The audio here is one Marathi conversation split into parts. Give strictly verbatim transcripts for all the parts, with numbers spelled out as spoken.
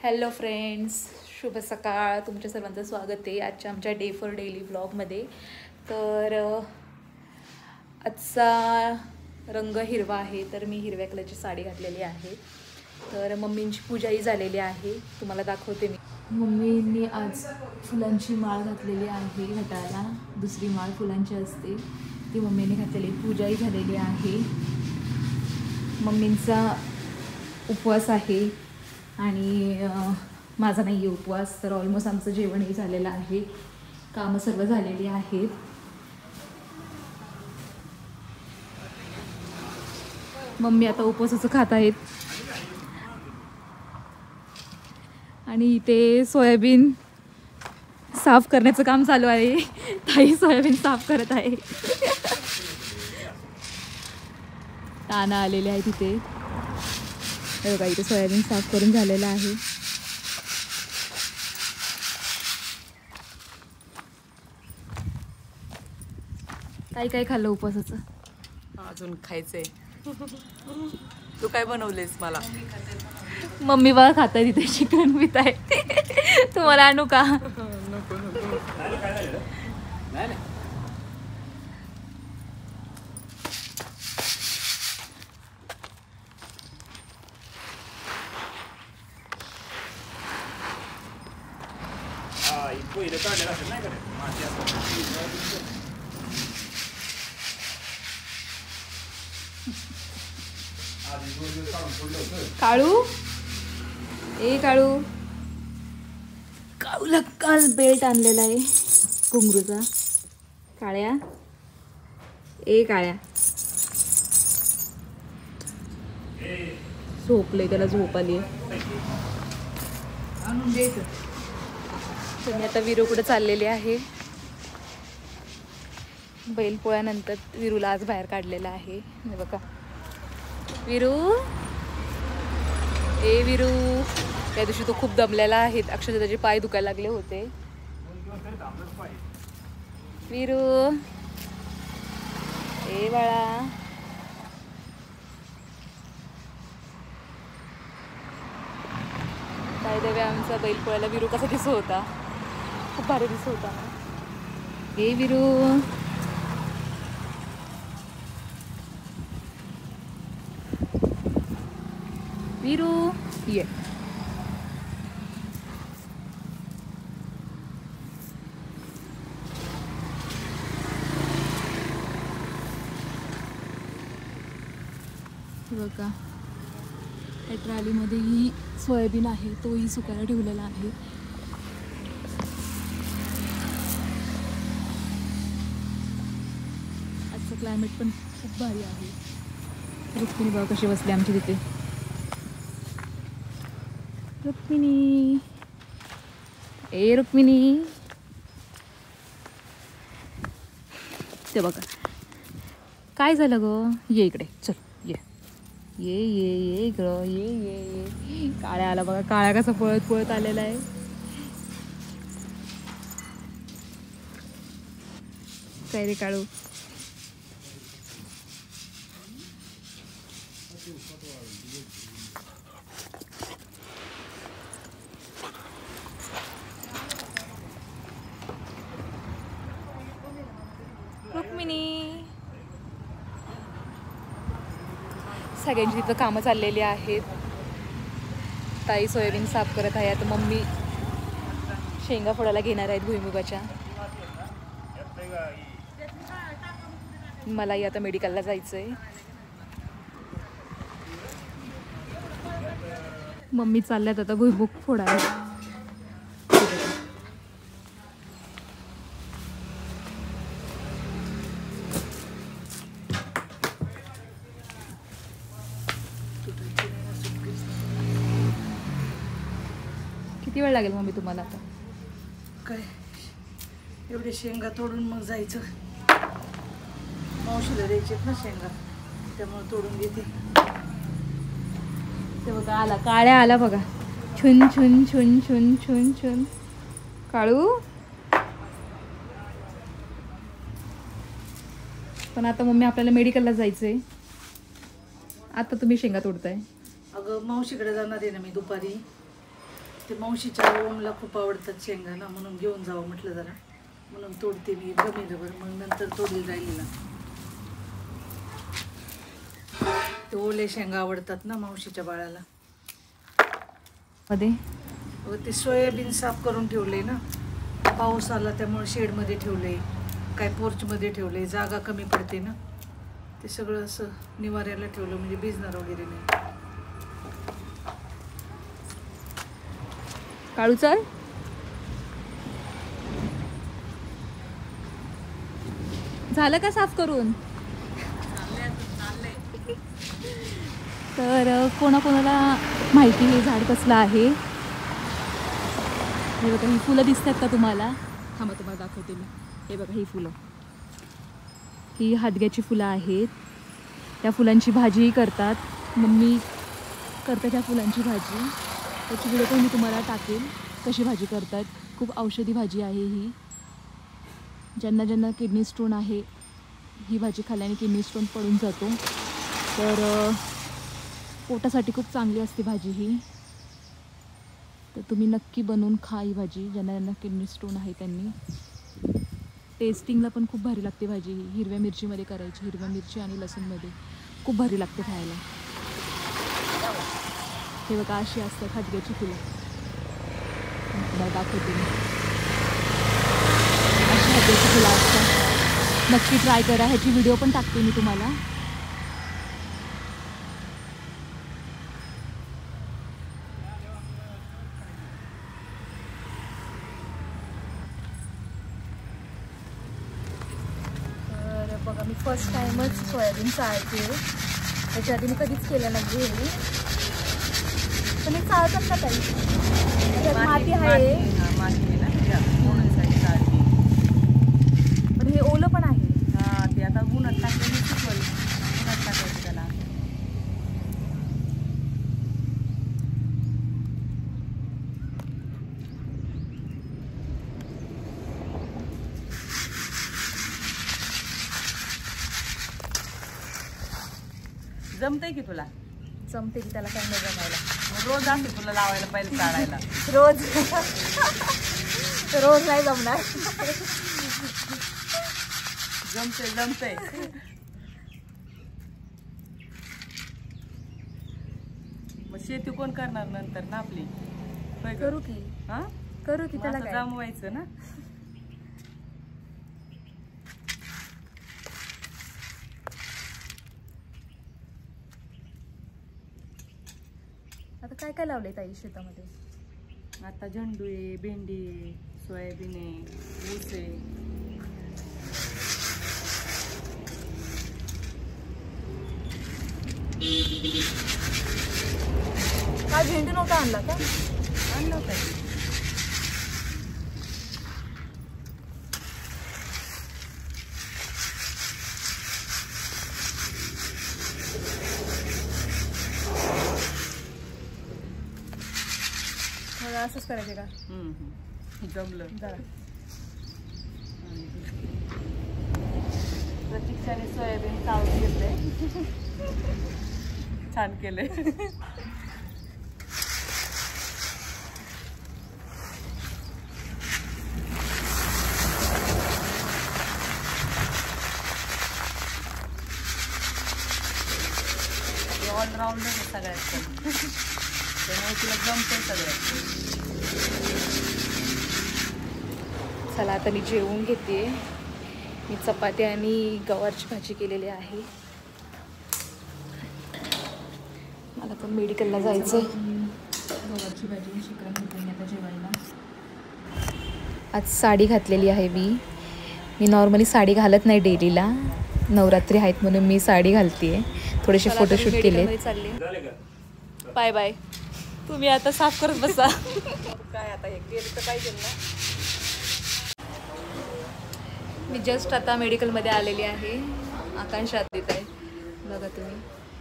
हॅलो फ्रेंड्स, शुभ सकाळ. तुमच्या सर्वांचं स्वागत आहे आजच्या आमच्या डे फॉर डेली व्लॉगमध्ये. तर आजचा रंग हिरवा आहे, तर मी हिरव्या कलरची साडी घातलेली आहे. तर मम्मींची पूजाही झालेली आहे, तुम्हाला दाखवते मी. मम्मींनी आज फुलांची माळ घातलेली आहे घटाला. दुसरी माळ फुलांची असते ती मम्मीने घातलेली. पूजाही झालेली आहे. मम्मींचा उपवास आहे आणि माझा नाही आहे उपवास. तर ऑलमोस्ट आमचं जेवणही झालेलं आहे, कामं सर्व झालेली आहेत. मम्मी आता उपवासाचं खात आहेत आणि इथे सोयाबीन साफ करण्याचं काम चालू आहे. ताई सोयाबीन साफ करत आहे. ताना आलेले आहे तिथे. हे बघा, इथे सोयाबीन साफ करून झालेलं आहे. ताई काय खाल्लं उपवासाचं? अजून खायचंय. तू काय बनवलेस मला? मम्मी बघा खात आहे तिथे, चिकन पित आहे. तुम्हाला आणू का? नको नको. काळू, ए काळू, काळूला काल बेल्ट आणलेला आहे घुंगरूचा. काळ्या, ए काळ्या, झोपले, त्याला झोप आली. तुम्ही आता विरूकडे चाललेले आहे. बैलपोळ्यानंतर विरूला आज बाहेर काढलेला आहे. हे बघा विरू, ए विरू. त्या दिवशी तो खूप दमलेला आहे, अक्षरशः त्याचे पाय दुखायला लागले होते. विरू, ए बाळा. काय देवे, आमचा बैलपोळ्याला विरू कसा दिसत होता, खूप भारी दिसत होता. ए विरू, विरू ये. बघा, या ट्रॉलीमध्ये ही सोयाबीन आहे, तोही सुकायला ठेवलेला आहे. आजचं क्लायमेट पण खूप भारी आहे. रुक्मिणी बघा कशी बसली आमची तिथे. रुक्मिणी, ए रुक्मिणी. ते बघा काय झालं ग. ये इकडे, चल ये ये ये ये ग, ये ये ये. काळ्या आला बघा, काळ्या कसा पळत पळत आलेला आहे. काय रे काळू. रुक्मिणी, सगळ्यांची तिथं कामं चाललेली आहेत. ताई सोयाबीन साफ करत आहे. आता मम्मी शेंगा फोडायला घेणार आहेत भुईमुगाच्या. मलाही आता मेडिकलला जायचं आहे. मम्मी चालल्यात आता भुईमुग फोडायला. किती वेळ लागेल मम्मी तुम्हाला आता? काय एवढे शेंगा तोडून मग जायचं. मावशीला द्यायचेत ना शेंगा, त्यामुळे तोडून घेते. ते बघा आला, काळ्या आला बघा. छुन छुन छुन छुन छुन छुन. काळू, पण आता मम्मी आपल्याला मेडिकलला जायचंय. आता तुम्ही शेंगा तोडताय? अगं मावशीकडे जाणार आहे ना मी दुपारी, ते मावशीच्या ओमला खूप आवडतात शेंगा ना, म्हणून घेऊन जावं म्हटलं जरा, म्हणून तोडते मी गमेलं बरं, मग नंतर तोडील राहिलेला. ते ओले शेंगा आवडतात ना मावशीच्या बाळाला. मध्ये व ते सोयाबीन साफ करून ठेवले ना, पाऊस आला त्यामुळे शेडमध्ये ठेवले, काय पोर्चमध्ये ठेवले, जागा कमी पडते ना, ते सगळं असं निवाऱ्याला ठेवलं म्हणजे भिजणार वगैरे नाही. काळू चल. झालं का साफ करून? तर कोणाकोणाला माहिती हे झाड कसलं आहे? हे बघा, ही फुलं दिसतात का तुम्हाला? थांबा तुम्हाला दाखवते मी. हे बघा ही फुलं, ही हादग्याची फुलं आहेत. त्या फुलांची भाजीही करतात, मम्मी करते त्या फुलांची भाजी. त्याची व्हिडिओ पण मी तुम्हाला टाकेल कशी भाजी करतात. खूप औषधी भाजी आहे ही. ज्यांना ज्यांना किडनी स्टोन आहे, ही भाजी खाल्ल्याने किडनी स्टोन पडून जातो. तर पोटासाठी खूप चांगली असते भाजी ही. तर तुम्ही नक्की बनवून खा ही भाजी, ज्यांना ज्यांना किडनी स्टोन आहे त्यांनी. टेस्टिंगला पण खूप भारी लागते भाजी ही. हिरव्या मिरचीमध्ये करायची, हिरव्या मिरची आणि लसूणमध्ये खूप भारी लागते खायला. हे बघा अशी असतात हादग्याची फुलं. दाखवते मी. अशी हादग्याची फुलं असतात. नक्की ट्राय करा. ह्याची व्हिडिओ पण टाकते मी तुम्हाला. तर बघा, मी फर्स्ट टाइमच सोयाबीन चाळते. त्याच्या आधी मी कधीच केलं नाही हे. पण हे चालतात का ताई? त्याच्यात माती आहे, पण हे ओलं पण आहे. हा, ते आता उन्हात टाकलेली सुकवली, उन्हात टाकायचं त्याला. जमतंय की तुला? जमते की, त्याला काय नाही जमायला. रोज आणते तुला लावायला, पहिले चाळायला. रोज रोज नाही जमणार. जमते जमते. मग शेती कोण करणार नंतर ना आपली? करू की. हा, करू की. त्याला काय जमवायचं ना. आता काय काय लावले ताई शेतामध्ये? आता झेंडू आहे, भेंडी आहे, सोयाबीन आहे, ऊस आहे. काय भेंडी नव्हता आणला का? आणलं होतं. असंच करायचे का? जमलं. जरा प्रतीक्षाने सोयाबीन चावून घेतले, छान केले. ऑलराऊंडर आहे सगळ्यात, त्यामुळे तुला जमतंय सगळ्यात. चला आता मी जेवून घेते. मी चपाती आणि गवारची भाजी केलेली आहे. मला पण मेडिकलला जायचं आहे. गवारची भाजी शिकरण घेतली आता जेवायला. आज साडी घातलेली आहे मी. मी नॉर्मली साडी घालत नाही डेलीला. नवरात्री आहेत म्हणून मी साडी घालते. थोडेसे फोटोशूट केले. Bye bye. तुम्ही आता साफ करत बसा. काय आता हे केलं तर पाहिजे ना. मी जस्ट आता मेडिकलमध्ये आलेली आहे. आकांक्षा देत आहे, बघा तुम्ही.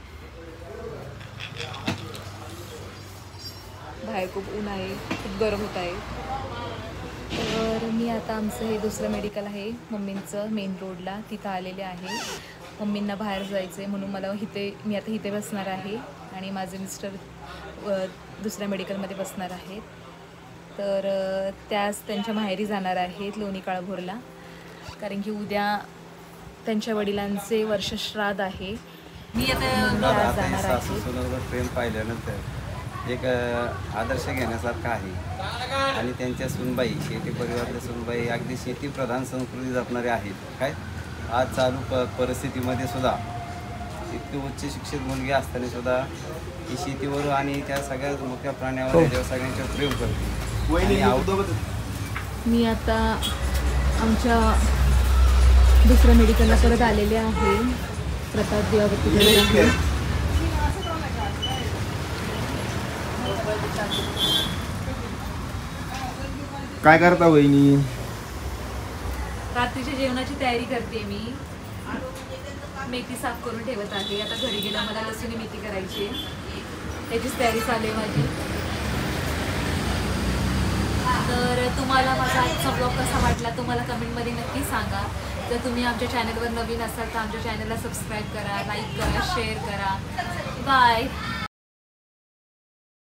बाहेर खूप ऊन आहे, खूप गरम होत आहे. तर मी आता आमचं हे दुसरं मेडिकल आहे मम्मींचं, मेन रोडला, तिथं आलेले आहे. मम्मींना बाहेर जायचं आहे म्हणून मला इथे, मी आता इथे बसणार आहे. आणि माझे मिस्टर अ, दुसऱ्या मेडिकलमध्ये बसणार आहेत. तर अ, त्याच त्यांच्या माहेरी जाणार आहेत लोणी काळभोरला, कारण की उद्या त्यांच्या वडिलांचे वर्षश्राद्ध आहे. मी आता आता आज आता हे जाणार सासू आहे. सुनेचं प्रेम पाहिल्यानंतर एक अ, आदर्श घेण्यासारखा आहे. आणि त्यांच्या सुनबाई, शेती परिवारातल्या सुनबाई अगदी शेतीप्रधान संस्कृती जपणारे आहेत. काय आज चालू प परिस्थितीमध्ये सुद्धा इतकी उच्च शिक्षित मुलगी असताना सुद्धा ही शेतीवर आणि त्या सगळ्या मोठ्या प्राण्यावर याच्यावर सगळ्यांच्यावर प्रेम करते. आणि आवड मी आता आमच्या दुसऱ्या मेडिकलला परत आलेले आहे. प्रताप दिवाबत्तीकडे आहे. काय करता वहिनी? रात्रीच्या जेवणाची तयारी करते मी. मेथी साफ करून ठेवत आहे. आता घरी गेला मला लसूण मेथी करायची आहे, त्याचीच तयारी चालू आहे माझी. तर तुम्हाला माझा आजचा ब्लॉग कसा वाटला तुम्हाला कमेंटमध्ये नक्की सांगा. जर तुम्ही आमच्या चॅनलवर नवीन असाल तर आमच्या चॅनलला सबस्क्राईब करा, लाईक करा, शेअर करा. बाय.